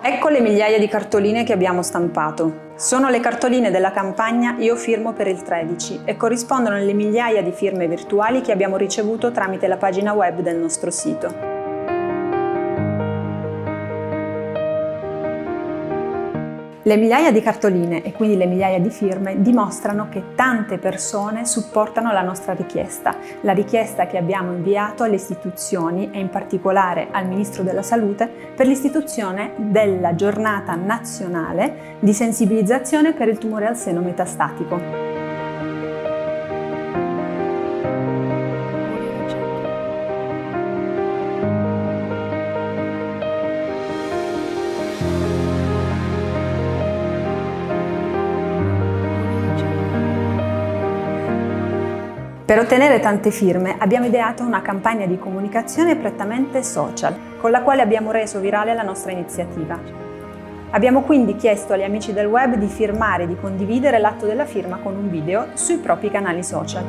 Ecco le migliaia di cartoline che abbiamo stampato. Sono le cartoline della campagna Io firmo per il 13 e corrispondono alle migliaia di firme virtuali che abbiamo ricevuto tramite la pagina web del nostro sito. Le migliaia di cartoline e quindi le migliaia di firme dimostrano che tante persone supportano la nostra richiesta, la richiesta che abbiamo inviato alle istituzioni e in particolare al Ministro della Salute per l'istituzione della giornata nazionale di sensibilizzazione per il tumore al seno metastatico. Per ottenere tante firme abbiamo ideato una campagna di comunicazione prettamente social, con la quale abbiamo reso virale la nostra iniziativa. Abbiamo quindi chiesto agli amici del web di firmare e di condividere l'atto della firma con un video sui propri canali social.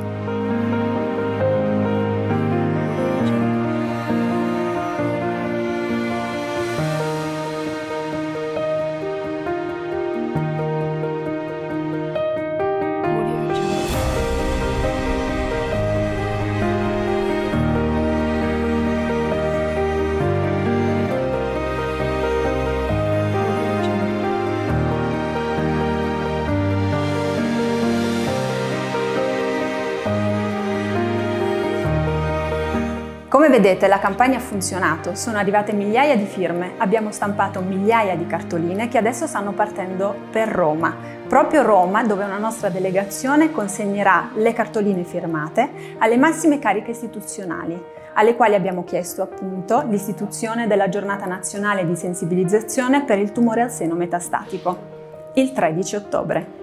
Come vedete, la campagna ha funzionato, sono arrivate migliaia di firme, abbiamo stampato migliaia di cartoline che adesso stanno partendo per Roma. Proprio Roma, dove una nostra delegazione consegnerà le cartoline firmate alle massime cariche istituzionali, alle quali abbiamo chiesto appunto l'istituzione della giornata nazionale di sensibilizzazione per il tumore al seno metastatico, il 13 ottobre.